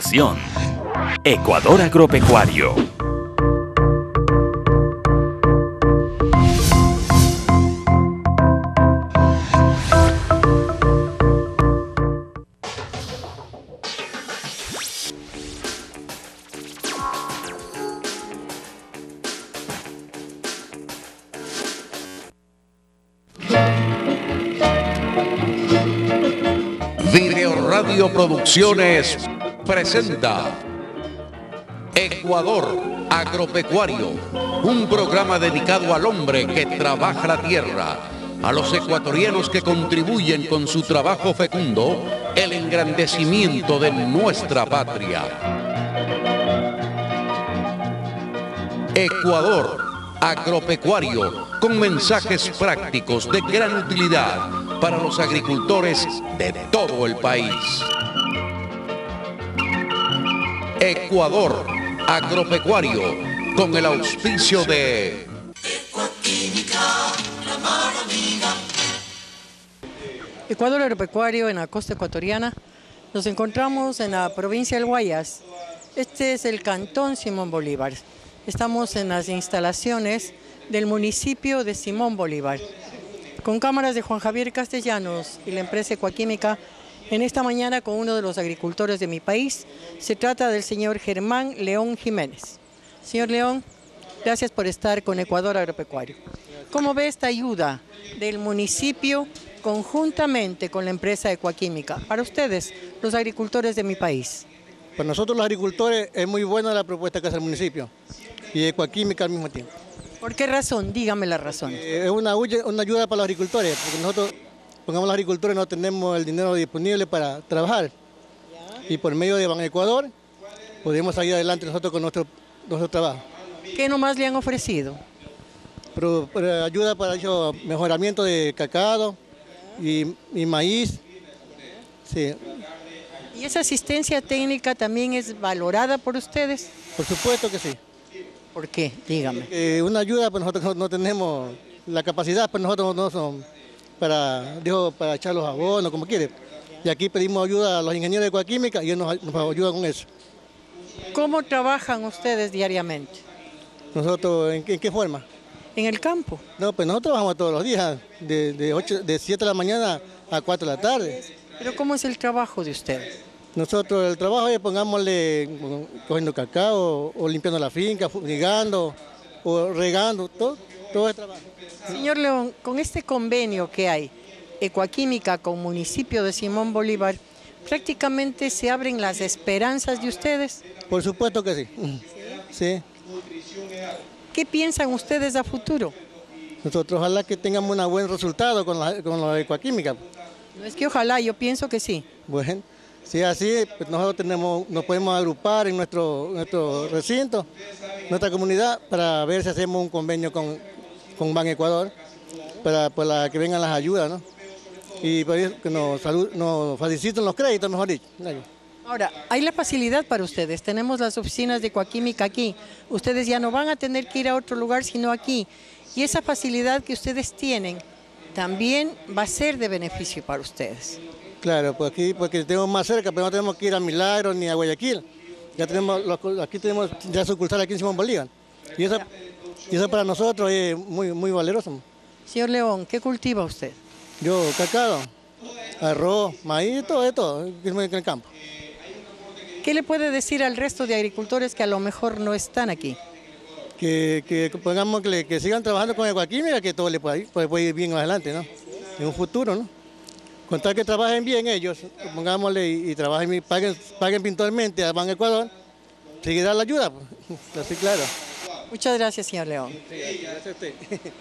Producción. Ecuador Agropecuario. Video Radio Producciones presenta Ecuador Agropecuario, un programa dedicado al hombre que trabaja la tierra, a los ecuatorianos que contribuyen con su trabajo fecundo el engrandecimiento de nuestra patria. Ecuador Agropecuario, con mensajes prácticos de gran utilidad para los agricultores de todo el país. Ecuador Agropecuario, con el auspicio de Ecuador Agropecuario en la costa ecuatoriana. Nos encontramos en la provincia del Guayas. Este es el cantón Simón Bolívar. Estamos en las instalaciones del municipio de Simón Bolívar. Con cámaras de Juan Javier Castellanos y la empresa Ecuaquímica, en esta mañana con uno de los agricultores de mi país. Se trata del señor Germán León Jiménez. Señor León, gracias por estar con Ecuador Agropecuario. ¿Cómo ve esta ayuda del municipio conjuntamente con la empresa Ecuaquímica para ustedes, los agricultores de mi país? Para nosotros los agricultores es muy buena la propuesta que hace el municipio y Ecuaquímica al mismo tiempo. ¿Por qué razón? Dígame la razón. Es una ayuda para los agricultores, porque nosotros, pongamos los agricultores, no tenemos el dinero disponible para trabajar. Y por medio de Banecuador podemos salir adelante nosotros con nuestro trabajo. ¿Qué nomás le han ofrecido? Pero ayuda para el mejoramiento de cacao y maíz. Sí. ¿Y esa asistencia técnica también es valorada por ustedes? Por supuesto que sí. ¿Por qué? Dígame. Una ayuda, pues nosotros no tenemos la capacidad, pues nosotros no son para echar los abonos, como quiere. Y aquí pedimos ayuda a los ingenieros de Ecuaquímica y ellos nos ayudan con eso. ¿Cómo trabajan ustedes diariamente? ¿Nosotros en qué forma? ¿En el campo? No, pues nosotros trabajamos todos los días, de 7 de la mañana a 4 de la tarde. ¿Pero cómo es el trabajo de ustedes? Nosotros el trabajo es, pongámosle, cogiendo cacao, o limpiando la finca, fumigando, o regando, todo el trabajo. Señor León, con este convenio que hay, Ecuaquímica con municipio de Simón Bolívar, prácticamente se abren las esperanzas de ustedes. Por supuesto que sí. Sí. ¿Qué piensan ustedes a futuro? Nosotros ojalá que tengamos un buen resultado con la Ecuaquímica. No es que ojalá, yo pienso que sí. Bueno, si es así, pues nosotros nos podemos agrupar en nuestro recinto, nuestra comunidad, para ver si hacemos un convenio con Banecuador, para que vengan las ayudas, ¿no? Y para que nos faciliten los créditos, mejor dicho. Ahora, hay la facilidad para ustedes, tenemos las oficinas de Ecuaquímica aquí, ustedes ya no van a tener que ir a otro lugar sino aquí, y esa facilidad que ustedes tienen también va a ser de beneficio para ustedes. Claro, pues aquí, porque tenemos más cerca, pero no tenemos que ir a Milagros ni a Guayaquil, aquí tenemos ya sucursal aquí en Simón Bolívar, y eso para nosotros es muy valeroso. Señor León, ¿qué cultiva usted? Yo, cacao, arroz, maíz, todo en el campo. ¿Qué le puede decir al resto de agricultores que a lo mejor no están aquí? Que pongamos que sigan trabajando con Ecuaquímica, que todo le puede ir bien adelante, ¿no? En un futuro, ¿no? Con tal que trabajen bien ellos, pongámosle y trabajen y paguen puntualmente a Banecuador, seguirá la ayuda, pues. Así claro. Muchas gracias, señor León. Sí, gracias a usted.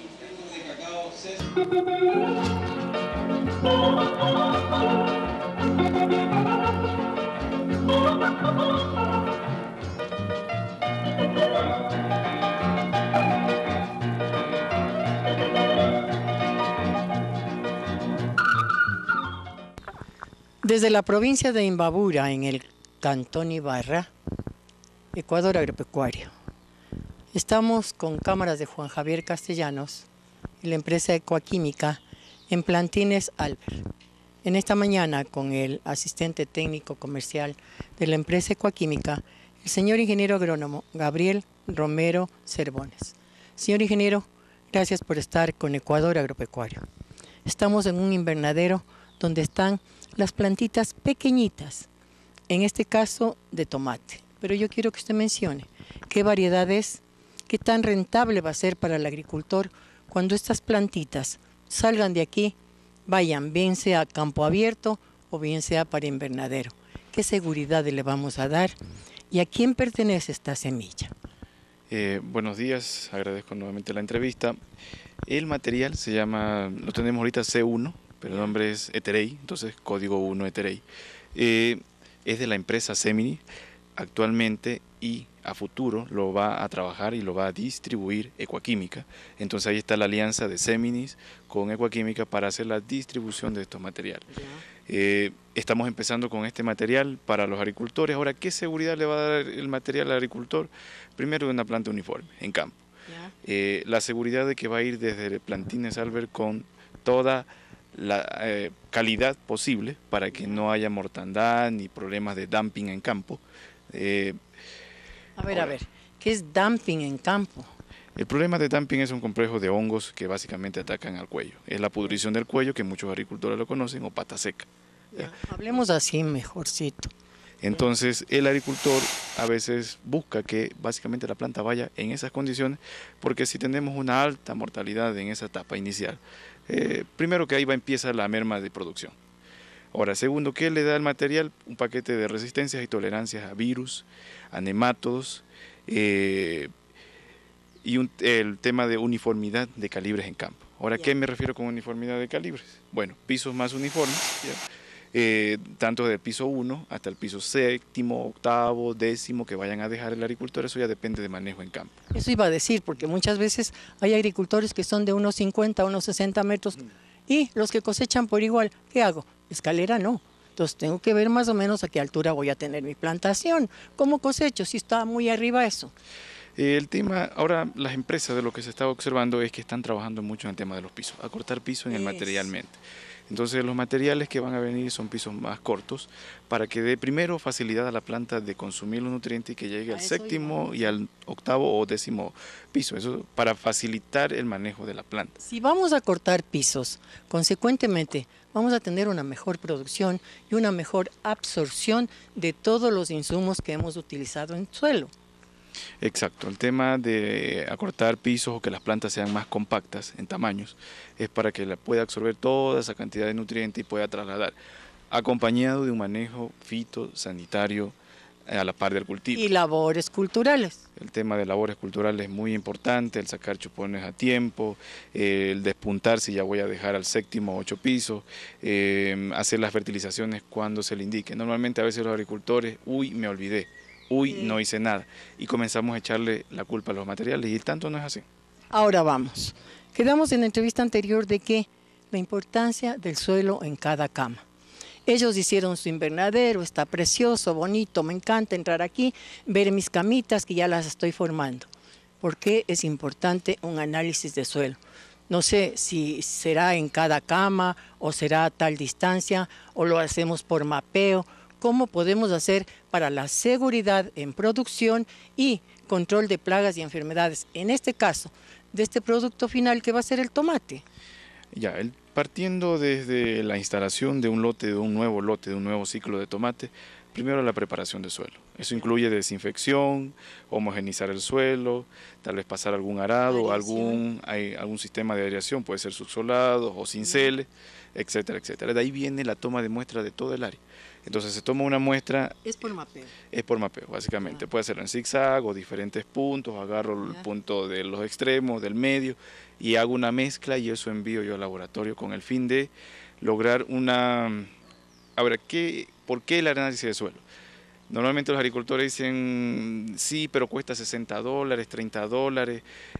Desde la provincia de Imbabura, en el cantón Ibarra, Ecuador Agropecuario. Estamos con cámaras de Juan Javier Castellanos y la empresa Ecuaquímica en Plantines Albert. En esta mañana con el asistente técnico comercial de la empresa Ecuaquímica, el señor ingeniero agrónomo Gabriel Romero Cervones. Señor ingeniero, gracias por estar con Ecuador Agropecuario. Estamos en un invernadero donde están las plantitas pequeñitas, en este caso de tomate. Pero yo quiero que usted mencione qué variedad es, qué tan rentable va a ser para el agricultor cuando estas plantitas salgan de aquí, vayan bien sea a campo abierto o bien sea para invernadero. ¿Qué seguridad le vamos a dar y a quién pertenece esta semilla? Buenos días, agradezco nuevamente la entrevista. El material se llama, lo tenemos ahorita C1, pero el nombre es Eterei, entonces código 1 Eterei. Es de la empresa Semini actualmente y a futuro lo va a trabajar y lo va a distribuir Ecuaquímica. Entonces ahí está la alianza de Seminis con Ecuaquímica para hacer la distribución de estos materiales. Estamos empezando con este material para los agricultores. Ahora, ¿qué seguridad le va a dar el material al agricultor? Primero, una planta uniforme en campo. La seguridad de que va a ir desde plantines Albert con toda la calidad posible para que no haya mortandad ni problemas de dumping en campo. A ver, ¿qué es dumping en campo? El problema de dumping es un complejo de hongos que básicamente atacan al cuello. Es la pudrición del cuello, que muchos agricultores lo conocen, o pata seca. Hablemos así mejorcito. Entonces el agricultor a veces busca que básicamente la planta vaya en esas condiciones, porque si tenemos una alta mortalidad en esa etapa inicial, primero que ahí empieza la merma de producción. Ahora, segundo, ¿qué le da el material? Un paquete de resistencias y tolerancias a virus, a nemátodos, y el tema de uniformidad de calibres en campo. Ahora, ¿qué me refiero con uniformidad de calibres? Bueno, pisos más uniformes, tanto del piso 1 hasta el piso séptimo, octavo, décimo que vayan a dejar el agricultor, eso ya depende de manejo en campo. Eso iba a decir, porque muchas veces hay agricultores que son de unos 50, unos 60 metros, y los que cosechan por igual, ¿qué hago? Escalera no. Entonces tengo que ver más o menos a qué altura voy a tener mi plantación. ¿Cómo cosecho si está muy arriba eso? El tema, ahora las empresas de lo que se está observando es que están trabajando mucho en el tema de los pisos, acortar pisos en el materialmente. Entonces los materiales que van a venir son pisos más cortos para que dé primero facilidad a la planta de consumir los nutrientes y que llegue al séptimo y al octavo o décimo piso, eso para facilitar el manejo de la planta. Si vamos a cortar pisos, consecuentemente vamos a tener una mejor producción y una mejor absorción de todos los insumos que hemos utilizado en suelo. Exacto, el tema de acortar pisos o que las plantas sean más compactas en tamaños es para que la pueda absorber toda esa cantidad de nutrientes y pueda trasladar, acompañado de un manejo fitosanitario a la par del cultivo. Y labores culturales. El tema de labores culturales es muy importante, el sacar chupones a tiempo, el despuntar si ya voy a dejar al séptimo o 8 pisos, hacer las fertilizaciones cuando se le indique. Normalmente a veces los agricultores, me olvidé. No hice nada, y comenzamos a echarle la culpa a los materiales, y tanto no es así. Ahora vamos, quedamos en la entrevista anterior de que la importancia del suelo en cada cama. Ellos hicieron su invernadero, está precioso, bonito, me encanta entrar aquí, ver mis camitas que ya las estoy formando. ¿Por qué es importante un análisis de suelo? No sé si será en cada cama o será a tal distancia o lo hacemos por mapeo. ¿Cómo podemos hacer para la seguridad en producción y control de plagas y enfermedades? En este caso, de este producto final que va a ser el tomate. Ya, partiendo desde la instalación de un lote, de un nuevo ciclo de tomate, primero la preparación de suelo. Eso incluye desinfección, homogenizar el suelo, tal vez pasar algún arado, algún sistema de aireación, puede ser subsolado o cinceles, etcétera, etcétera. De ahí viene la toma de muestra de todo el área. Entonces se toma una muestra. Es por mapeo. Es por mapeo, básicamente. Puede ser en zigzag o diferentes puntos, agarro el punto de los extremos, del medio, y hago una mezcla y eso envío yo al laboratorio con el fin de lograr una. Ahora, ¿por qué el análisis de suelo? Normalmente los agricultores dicen, sí, pero cuesta $60, $30,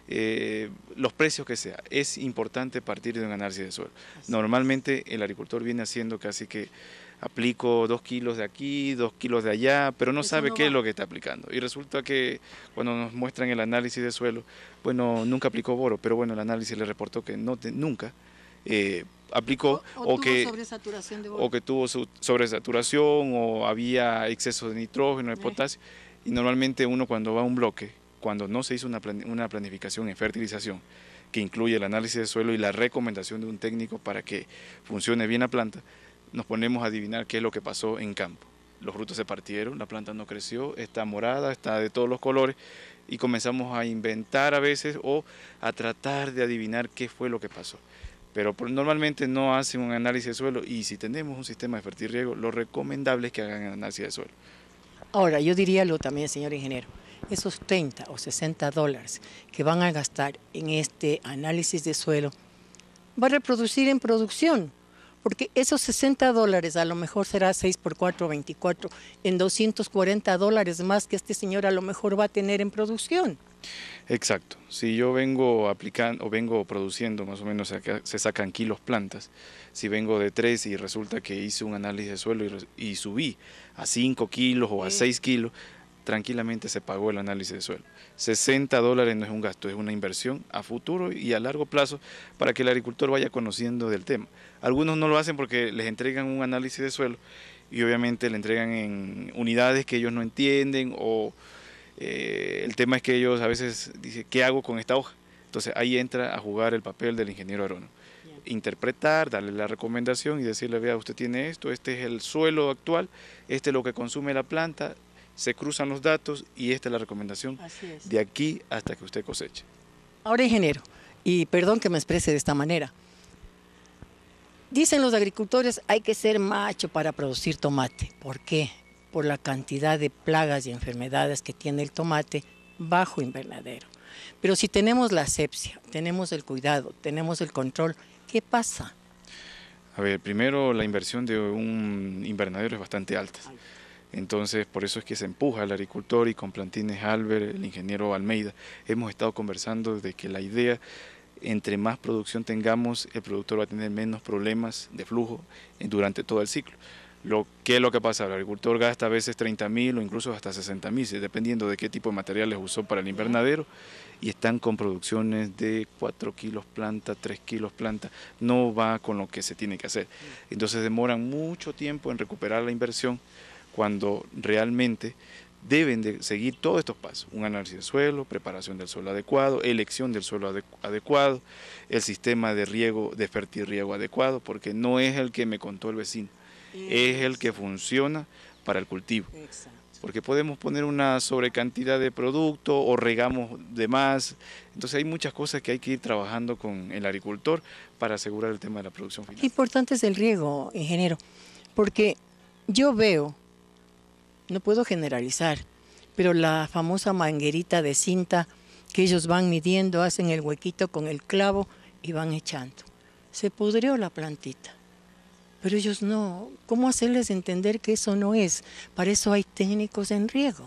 los precios que sea. Es importante partir de un análisis de suelo. Normalmente el agricultor viene haciendo casi que aplico 2 kilos de aquí, 2 kilos de allá, pero no sabe qué es lo que está aplicando. Y resulta que cuando nos muestran el análisis de suelo, bueno, nunca aplicó boro, pero bueno, el análisis le reportó que nunca aplicó o tuvo sobresaturación de o que tuvo sobresaturación o había exceso de nitrógeno, de potasio. Y normalmente uno cuando va a un bloque, cuando no se hizo una planificación en fertilización, que incluye el análisis de suelo y la recomendación de un técnico para que funcione bien la planta, nos ponemos a adivinar qué es lo que pasó en campo. Los frutos se partieron, la planta no creció, está morada, está de todos los colores, y comenzamos a inventar a veces o a tratar de adivinar qué fue lo que pasó. Pero normalmente no hacen un análisis de suelo, y si tenemos un sistema de fertirriego, lo recomendable es que hagan análisis de suelo. Ahora, yo diría lo también, señor ingeniero, esos 30 o 60 dólares que van a gastar en este análisis de suelo, va a reproducir en producción, porque esos 60 dólares a lo mejor será 6 por 4, 24, en 240 dólares más que este señor a lo mejor va a tener en producción. Exacto. Si yo vengo aplicando o vengo produciendo, más o menos se sacan kilos plantas. Si vengo de 3 y resulta que hice un análisis de suelo y subí a 5 kilos o a 6 kilos, tranquilamente se pagó el análisis de suelo. 60 dólares no es un gasto, es una inversión a futuro y a largo plazo para que el agricultor vaya conociendo del tema. Algunos no lo hacen porque les entregan un análisis de suelo y obviamente le entregan en unidades que ellos no entienden, o el tema es que ellos a veces dicen, ¿qué hago con esta hoja? Entonces ahí entra a jugar el papel del ingeniero agrónomo. Interpretar, darle la recomendación y decirle, vea, usted tiene esto, este es el suelo actual, este es lo que consume la planta, se cruzan los datos y esta es la recomendación de aquí hasta que usted coseche. Ahora, ingeniero, y perdón que me exprese de esta manera, dicen los agricultores, hay que ser macho para producir tomate. ¿Por qué? Por la cantidad de plagas y enfermedades que tiene el tomate bajo invernadero. Pero si tenemos la asepsia, tenemos el cuidado, tenemos el control, ¿qué pasa? A ver, primero la inversión de un invernadero es bastante alta. Entonces, por eso es que se empuja al agricultor, y con Plantines Albert, el ingeniero Almeida, hemos estado conversando de que la idea, entre más producción tengamos, el productor va a tener menos problemas de flujo durante todo el ciclo. ¿Qué es lo que pasa? El agricultor gasta a veces 30.000 o incluso hasta 60.000, dependiendo de qué tipo de materiales usó para el invernadero, y están con producciones de 4 kilos planta, 3 kilos planta, no va con lo que se tiene que hacer. Entonces demoran mucho tiempo en recuperar la inversión, cuando realmente deben de seguir todos estos pasos: un análisis de suelo, preparación del suelo adecuado, elección del suelo adecuado, el sistema de riego, de fertirriego adecuado, porque no es el que me contó el vecino, es el que funciona para el cultivo. Porque podemos poner una sobrecantidad de producto o regamos de más. Entonces hay muchas cosas que hay que ir trabajando con el agricultor para asegurar el tema de la producción final. Qué importante es el riego, ingeniero, porque yo veo, no puedo generalizar, pero la famosa manguerita de cinta que ellos van midiendo, hacen el huequito con el clavo y van echando. Se pudrió la plantita, pero ellos no. ¿Cómo hacerles entender que eso no es? Para eso hay técnicos en riego.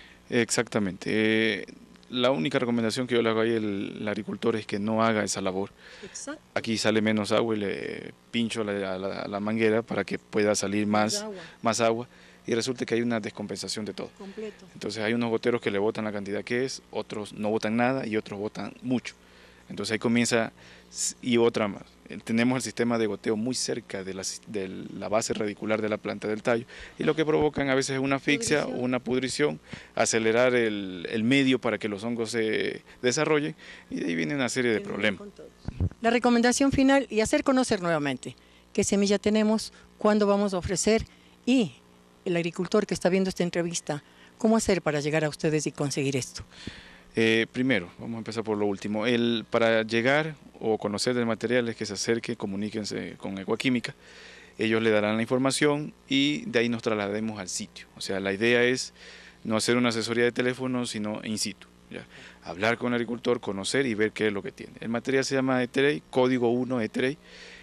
Exactamente. La única recomendación que yo le hago ahí al agricultor es que no haga esa labor. Exacto. Aquí sale menos agua y le pincho la manguera para que pueda salir más agua. Y resulta que hay una descompensación de todo. Completo. Entonces hay unos goteros que le botan la cantidad que es, otros no botan nada y otros botan mucho. Entonces ahí comienza, y otra más. Tenemos el sistema de goteo muy cerca de la base radicular de la planta del tallo, y lo que provocan a veces es una asfixia, una pudrición, acelerar el medio para que los hongos se desarrollen, y de ahí viene una serie de problemas. La recomendación final, y hacer conocer nuevamente qué semilla tenemos, cuándo vamos a ofrecer, y el agricultor que está viendo esta entrevista, ¿cómo hacer para llegar a ustedes y conseguir esto? Primero, vamos a empezar por lo último. Para llegar o conocer del material es que se acerque, comuníquense con Ecuaquímica. Ellos le darán la información y de ahí nos traslademos al sitio. O sea, la idea es no hacer una asesoría de teléfono, sino in situ. ¿Ya? Hablar con el agricultor, conocer y ver qué es lo que tiene. El material se llama Eterey, código 1 Eterey,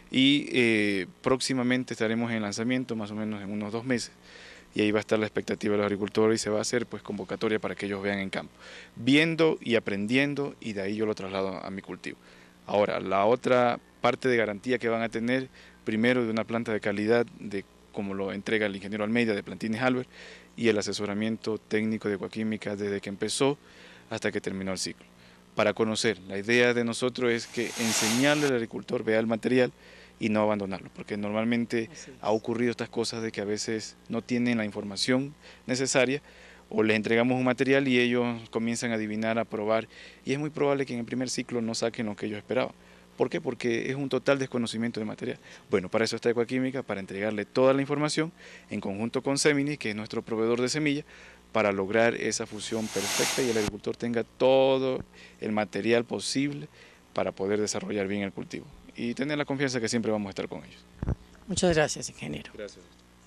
y próximamente estaremos en lanzamiento, más o menos en unos 2 meses. Y ahí va a estar la expectativa de los agricultores, y se va a hacer pues convocatoria para que ellos vean en campo, viendo y aprendiendo, y de ahí yo lo traslado a mi cultivo. Ahora, la otra parte de garantía que van a tener, primero de una planta de calidad, como lo entrega el ingeniero Almeida de Plantines Albert, y el asesoramiento técnico de Ecuaquímica desde que empezó hasta que terminó el ciclo. para conocer. La idea de nosotros es que enseñarle al agricultor, vea el material y no abandonarlo, porque normalmente ha ocurrido estas cosas de que a veces no tienen la información necesaria o les entregamos un material y ellos comienzan a adivinar, a probar, y es muy probable que en el primer ciclo no saquen lo que ellos esperaban. ¿Por qué? Porque es un total desconocimiento de material. Bueno, para eso está Ecoquímica, para entregarle toda la información en conjunto con Semini, que es nuestro proveedor de semilla, para lograr esa fusión perfecta y el agricultor tenga todo el material posible para poder desarrollar bien el cultivo y tener la confianza que siempre vamos a estar con ellos. Muchas gracias, ingeniero. Gracias.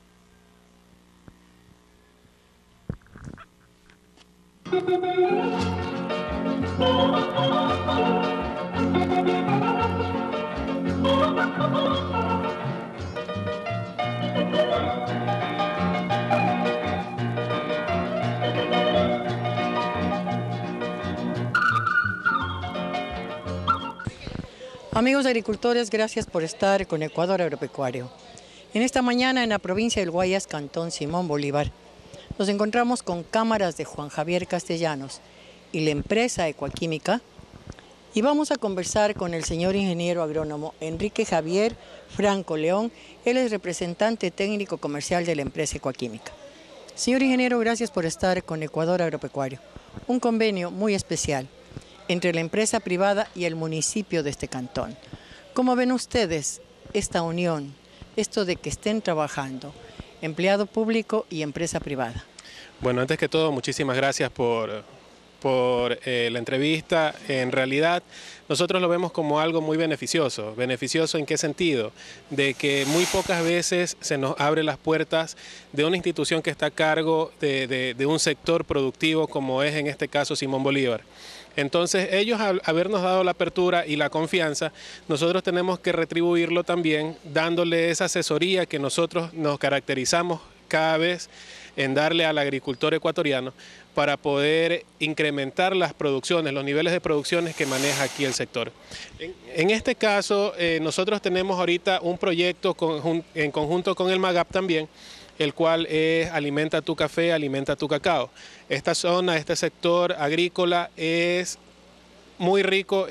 Amigos agricultores, gracias por estar con Ecuador Agropecuario. En esta mañana en la provincia del Guayas, Cantón Simón Bolívar, nos encontramos con cámaras de Juan Javier Castellanos y la empresa Ecoquímica y vamos a conversar con el señor ingeniero agrónomo Enrique Javier Franco León. Él es representante técnico comercial de la empresa Ecoquímica. Señor ingeniero, gracias por estar con Ecuador Agropecuario. Un convenio muy especial entre la empresa privada y el municipio de este cantón. ¿Cómo ven ustedes esta unión, esto de que estén trabajando empleado público y empresa privada? Bueno, antes que todo, muchísimas gracias por la entrevista. En realidad, nosotros lo vemos como algo muy beneficioso. ¿Beneficioso en qué sentido? De que muy pocas veces se nos abren las puertas de una institución que está a cargo de un sector productivo como es en este caso Simón Bolívar. Entonces ellos, al habernos dado la apertura y la confianza, nosotros tenemos que retribuirlo también dándole esa asesoría que nosotros nos caracterizamos cada vez en darle al agricultor ecuatoriano para poder incrementar las producciones, los niveles de producciones que maneja aquí el sector. En este caso, nosotros tenemos ahorita un proyecto en conjunto con el MAGAP también, el cual es Alimenta tu Café, Alimenta tu Cacao. Esta zona, este sector agrícola es muy rico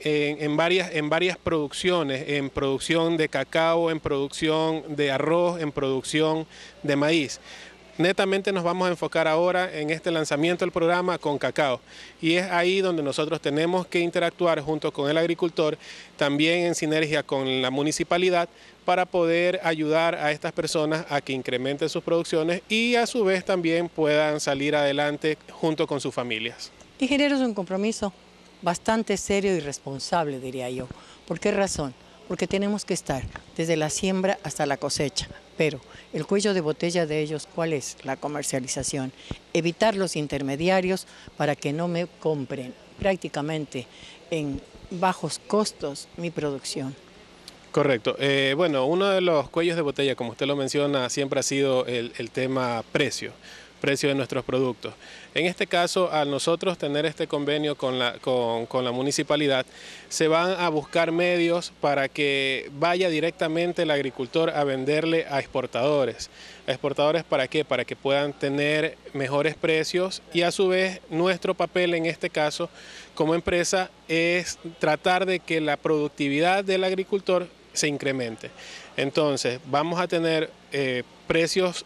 en varias producciones, en producción de cacao, en producción de arroz, en producción de maíz. Netamente nos vamos a enfocar ahora en este lanzamiento del programa con cacao y es ahí donde nosotros tenemos que interactuar junto con el agricultor, también en sinergia con la municipalidad para poder ayudar a estas personas a que incrementen sus producciones y a su vez también puedan salir adelante junto con sus familias. Ingeniero, es un compromiso bastante serio y responsable, diría yo. ¿Por qué razón? Porque tenemos que estar desde la siembra hasta la cosecha, pero el cuello de botella de ellos, ¿cuál es? La comercialización. Evitar los intermediarios para que no me compren prácticamente en bajos costos mi producción. Correcto. Bueno, uno de los cuellos de botella, como usted lo menciona, siempre ha sido el tema precio de nuestros productos. En este caso, al nosotros tener este convenio con la municipalidad, se van a buscar medios para que vaya directamente el agricultor a venderle a exportadores. ¿A exportadores para qué? Para que puedan tener mejores precios y a su vez nuestro papel en este caso como empresa es tratar de que la productividad del agricultor se incremente. Entonces, vamos a tener precios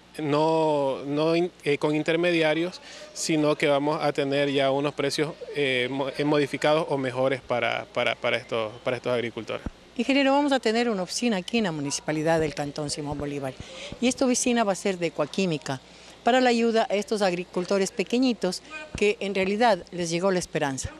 no con intermediarios, sino que vamos a tener ya unos precios modificados o mejores para estos agricultores. Ingeniero, vamos a tener una oficina aquí en la Municipalidad del Cantón Simón Bolívar y esta oficina va a ser de Ecoquímica para la ayuda a estos agricultores pequeñitos que en realidad les llegó la esperanza.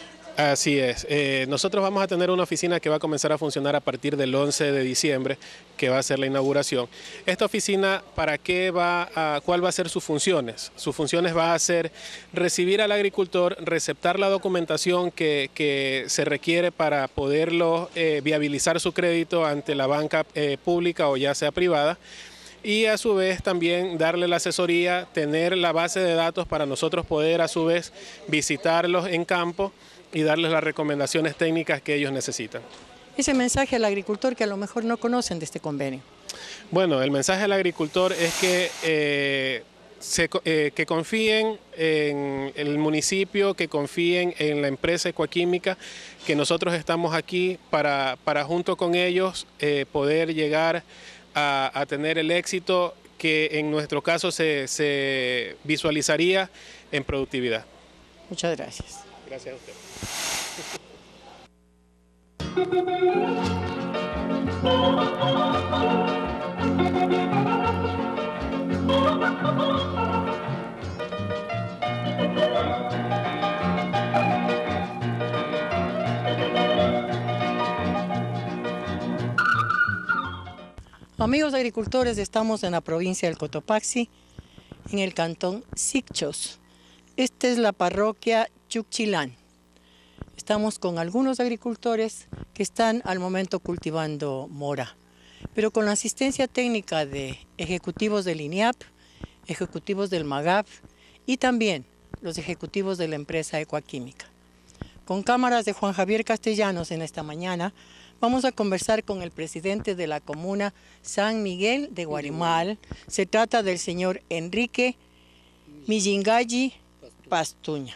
Así es. Nosotros vamos a tener una oficina que va a comenzar a funcionar a partir del 11 de diciembre, que va a ser la inauguración. Esta oficina, ¿cuál va a ser sus funciones? Sus funciones va a ser recibir al agricultor, receptar la documentación que se requiere para poderlo viabilizar su crédito ante la banca pública o ya sea privada, y a su vez también darle la asesoría, tener la base de datos para nosotros poder a su vez visitarlos en campo y darles las recomendaciones técnicas que ellos necesitan. Ese mensaje al agricultor que a lo mejor no conocen de este convenio. Bueno, el mensaje al agricultor es que que confíen en el municipio, que confíen en la empresa Ecuaquímica, que nosotros estamos aquí para junto con ellos poder llegar a tener el éxito que en nuestro caso se visualizaría en productividad. Muchas gracias. Gracias a usted. Amigos agricultores, estamos en la provincia del Cotopaxi, en el cantón Sicchos. Esta es la parroquia Chuchilán. Estamos con algunos agricultores que están al momento cultivando mora, pero con la asistencia técnica de ejecutivos del INIAP, ejecutivos del MAGAP y también los ejecutivos de la empresa Ecuaquímica. Con cámaras de Juan Javier Castellanos en esta mañana, vamos a conversar con el presidente de la comuna San Miguel de Guarimal. Se trata del señor Enrique Millingalli Pastuña.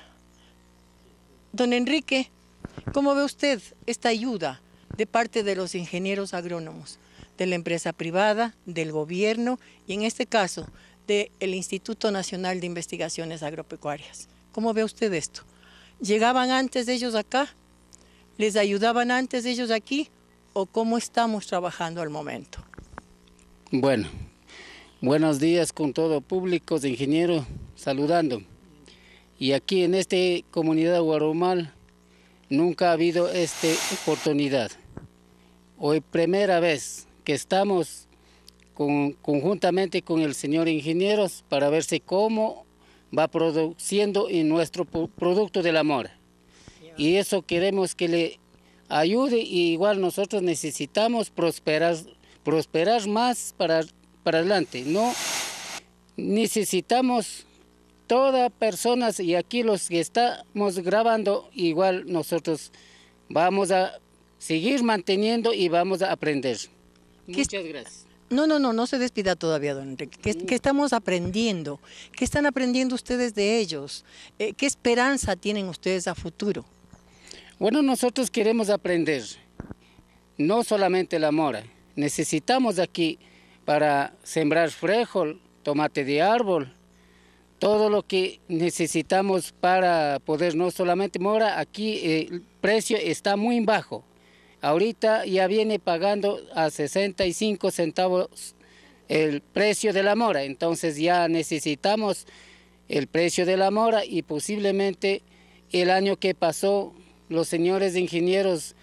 Don Enrique, ¿cómo ve usted esta ayuda de parte de los ingenieros agrónomos, de la empresa privada, del gobierno y en este caso del Instituto Nacional de Investigaciones Agropecuarias? ¿Cómo ve usted esto? ¿Llegaban antes de ellos acá? ¿Les ayudaban antes de ellos aquí? ¿O cómo estamos trabajando al momento? Bueno, buenos días con todo público de ingeniero, saludando. Y aquí en esta comunidad de Guaromal nunca ha habido esta oportunidad. Hoy primera vez que estamos conjuntamente con el señor ingenieros para verse cómo va produciendo en nuestro producto de la mora. Y eso queremos que le ayude, y igual nosotros necesitamos prosperar más para adelante. No necesitamos todas personas, y aquí los que estamos grabando, igual nosotros vamos a seguir manteniendo y vamos a aprender. Muchas gracias. No se despida todavía, don Enrique. ¿Qué estamos aprendiendo? ¿Qué están aprendiendo ustedes de ellos? ¿Qué esperanza tienen ustedes a futuro? Bueno, nosotros queremos aprender, no solamente la mora. Necesitamos aquí para sembrar frijol, tomate de árbol, todo lo que necesitamos para poder, no solamente mora. Aquí el precio está muy bajo. Ahorita ya viene pagando a 65 centavos el precio de la mora, entonces ya necesitamos el precio de la mora, y posiblemente el año que pasó los señores ingenieros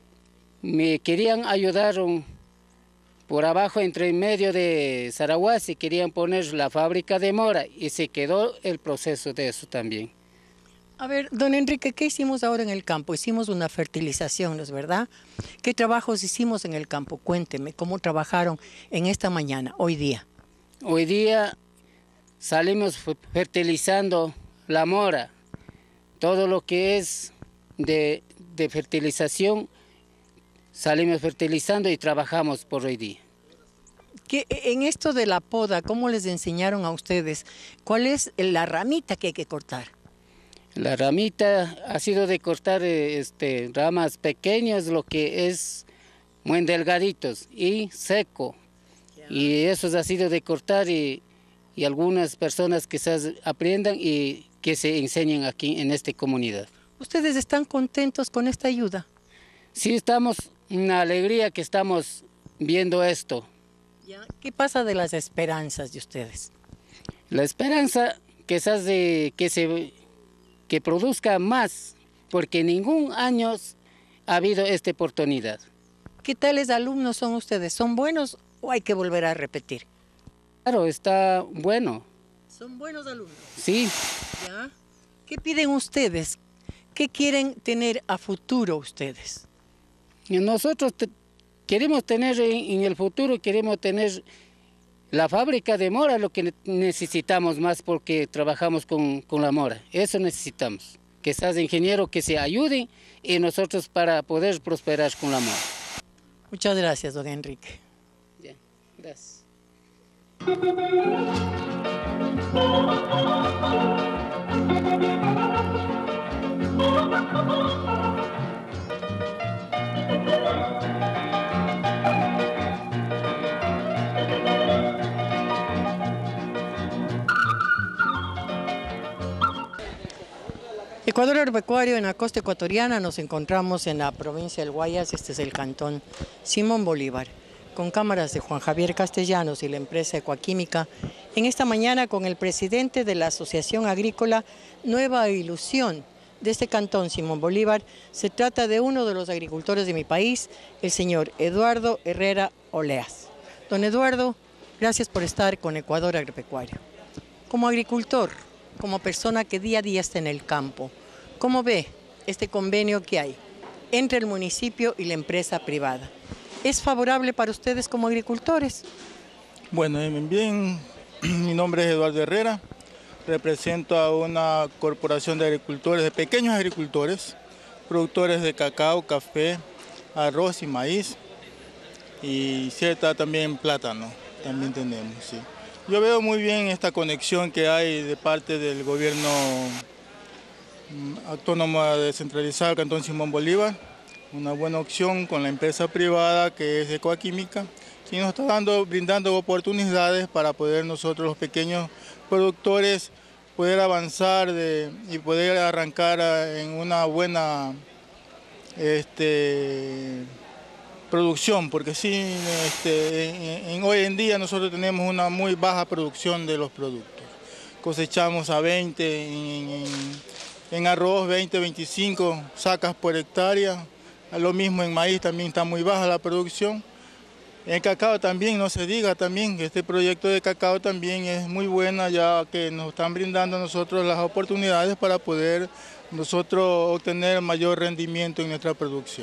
me querían ayudar por abajo, entre medio de Zaragoza, y querían poner la fábrica de mora, y se quedó el proceso de eso también. A ver, don Enrique, ¿qué hicimos ahora en el campo? Hicimos una fertilización, ¿no es verdad? ¿Qué trabajos hicimos en el campo? Cuénteme, ¿cómo trabajaron en esta mañana, hoy día? Hoy día salimos fertilizando la mora, todo lo que es de fertilización, salimos fertilizando y trabajamos por hoy día. En esto de la poda, ¿cómo les enseñaron a ustedes? ¿Cuál es la ramita que hay que cortar? La ramita ha sido de cortar ramas pequeñas, lo que es muy delgaditos y seco. Y eso ha sido de cortar, y algunas personas que se aprendan y que se enseñen aquí en esta comunidad. ¿Ustedes están contentos con esta ayuda? Sí, estamos una alegría que estamos viendo esto. ¿Qué pasa de las esperanzas de ustedes? La esperanza quizás de que produzca más, porque ningún año ha habido esta oportunidad. ¿Qué tales alumnos son ustedes? ¿Son buenos o hay que volver a repetir? Claro, está bueno. ¿Son buenos alumnos? Sí. ¿Ya? ¿Qué piden ustedes? ¿Qué quieren tener a futuro ustedes? Nosotros queremos tener en el futuro, queremos tener la fábrica de mora, lo que necesitamos más, porque trabajamos con la mora. Eso necesitamos. Que seas ingeniero, que se ayuden, y nosotros para poder prosperar con la mora. Muchas gracias, don Enrique. Bien, gracias. Ecuador Agropecuario, en la costa ecuatoriana, nos encontramos en la provincia del Guayas. Este es el cantón Simón Bolívar, con cámaras de Juan Javier Castellanos y la empresa Ecuaquímica, en esta mañana con el presidente de la Asociación Agrícola Nueva Ilusión de este cantón Simón Bolívar. Se trata de uno de los agricultores de mi país, el señor Eduardo Herrera Oleas. Don Eduardo, gracias por estar con Ecuador Agropecuario. Como agricultor, como persona que día a día está en el campo, ¿cómo ve este convenio que hay entre el municipio y la empresa privada? ¿Es favorable para ustedes como agricultores? Bueno, bien, mi nombre es Eduardo Herrera, represento a una corporación de agricultores, de pequeños agricultores, productores de cacao, café, arroz y maíz, y cierta también plátano, también tenemos, sí. Yo veo muy bien esta conexión que hay de parte del gobierno autónomo descentralizado del Cantón Simón Bolívar, una buena opción con la empresa privada que es Ecuaquímica, que nos está brindando oportunidades para poder nosotros los pequeños productores poder avanzar y poder arrancar en una buena producción, porque sí, hoy en día nosotros tenemos una muy baja producción de los productos. Cosechamos a 20 en arroz, 20, 25 sacas por hectárea. Lo mismo en maíz, también está muy baja la producción. En cacao también, no se diga también, que este proyecto de cacao también es muy buena, ya que nos están brindando a nosotros las oportunidades para poder nosotros obtener mayor rendimiento en nuestra producción.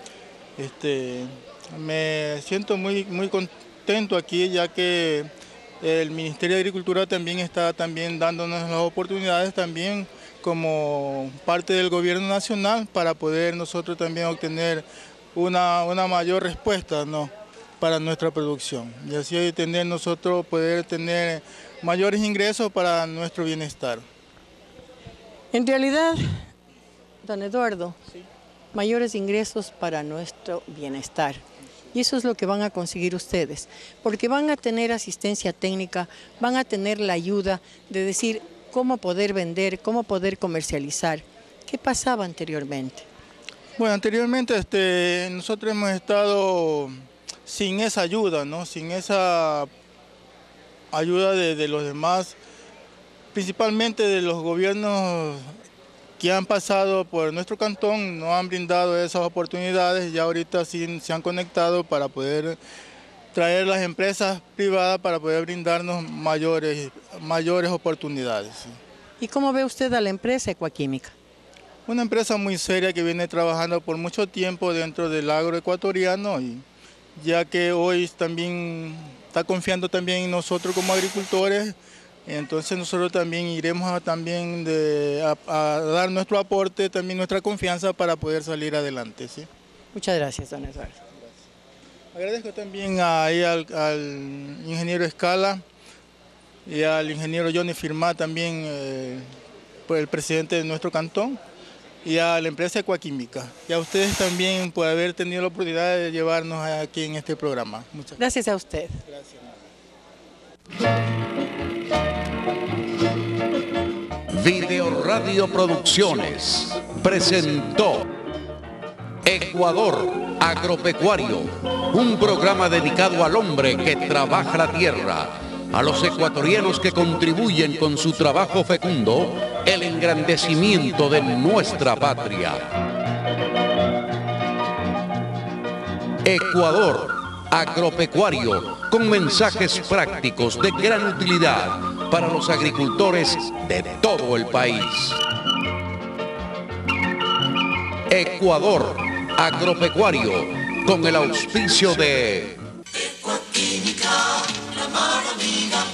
Me siento muy contento aquí, ya que el Ministerio de Agricultura también está dándonos las oportunidades también como parte del gobierno nacional para poder nosotros también obtener una mayor respuesta, ¿no?, para nuestra producción, y así poder tener mayores ingresos para nuestro bienestar. En realidad, don Eduardo, sí, mayores ingresos para nuestro bienestar. Y eso es lo que van a conseguir ustedes, porque van a tener asistencia técnica, van a tener la ayuda de decir cómo poder vender, cómo poder comercializar. ¿Qué pasaba anteriormente? Bueno, anteriormente nosotros hemos estado sin esa ayuda, ¿no?, sin esa ayuda de los demás, principalmente de los gobiernos que han pasado por nuestro cantón, no han brindado esas oportunidades, y ahorita sí se han conectado para poder traer las empresas privadas para poder brindarnos mayores oportunidades. Sí. ¿Y cómo ve usted a la empresa Ecuaquímica? Una empresa muy seria que viene trabajando por mucho tiempo dentro del agroecuatoriano, y ya que hoy también está confiando también en nosotros como agricultores. Entonces nosotros también iremos a dar nuestro aporte, también nuestra confianza para poder salir adelante, ¿sí? Muchas gracias, don Eduardo. Agradezco también al ingeniero Escala y al ingeniero Johnny Firmá también, el presidente de nuestro cantón, y a la empresa Ecuaquímica, y a ustedes también por haber tenido la oportunidad de llevarnos aquí en este programa. Muchas gracias. Gracias a usted. Gracias. Video Radio Producciones presentó Ecuador Agropecuario, un programa dedicado al hombre que trabaja la tierra, a los ecuatorianos que contribuyen con su trabajo fecundo el engrandecimiento de nuestra patria. Ecuador Agropecuario, con mensajes prácticos de gran utilidad para los agricultores de todo el país. Ecuador Agropecuario, con el auspicio de Ecuaquímica, la mano amiga.